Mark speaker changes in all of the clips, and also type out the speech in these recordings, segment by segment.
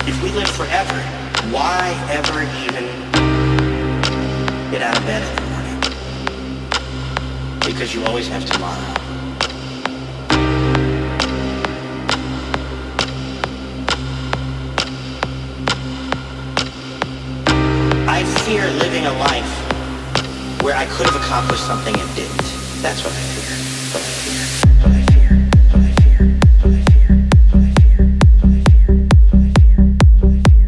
Speaker 1: If we live forever, why ever even get out of bed in the morning? Because you always have tomorrow. I fear living a life where I could have accomplished something and didn't. That's what I fear. What I fear. What I fear. What I fear. What I fear. What I fear. What I fear. What I fear. What I fear.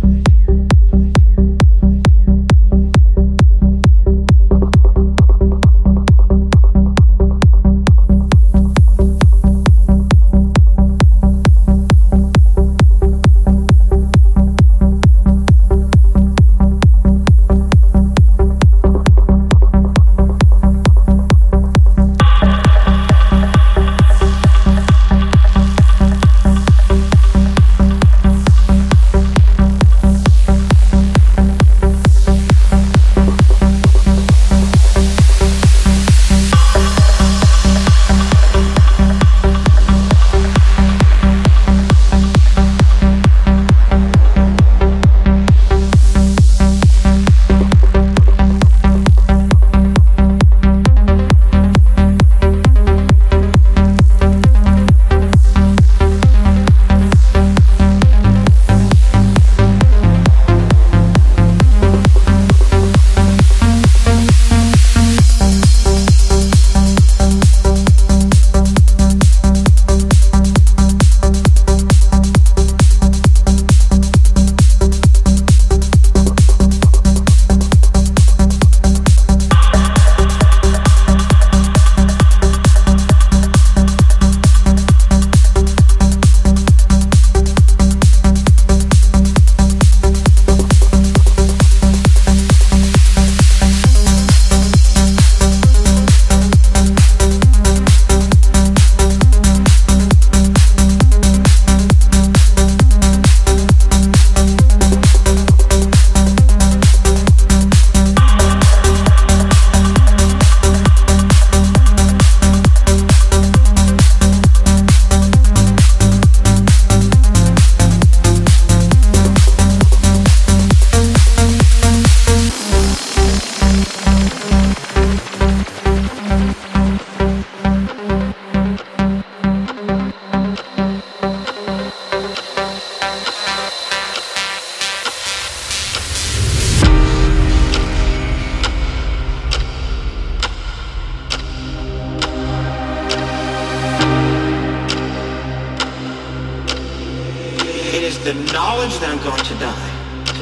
Speaker 1: The knowledge that I'm going to die,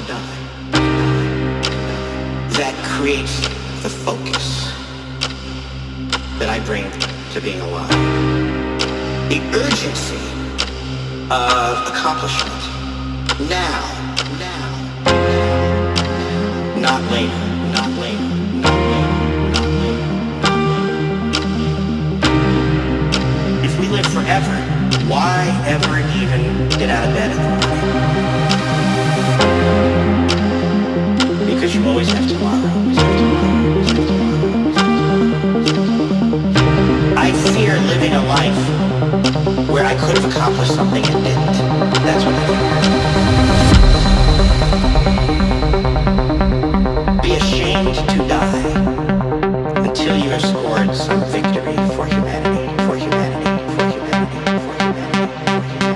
Speaker 1: that creates the focus that I bring to being alive. The urgency of accomplishment. Now, not later, not later, not later, not later, not later. If we live forever, why ever even get out of bed in the morning? Because you always have tomorrow. I fear living a life where I could have accomplished something and didn't. That's what I fear. Be ashamed to die until you have scored some victory for humanity, for humanity, for humanity, for humanity, for humanity.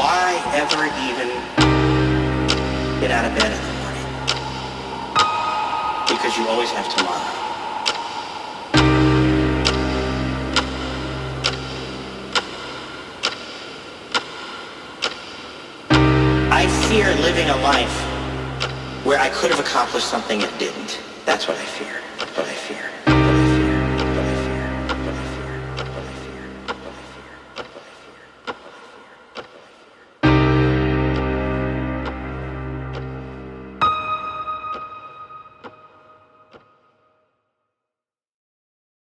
Speaker 1: Why ever even get out of bed in the morning? Because you always have tomorrow. I fear living a life where I could have accomplished something and didn't. That's what I fear. That's what I fear.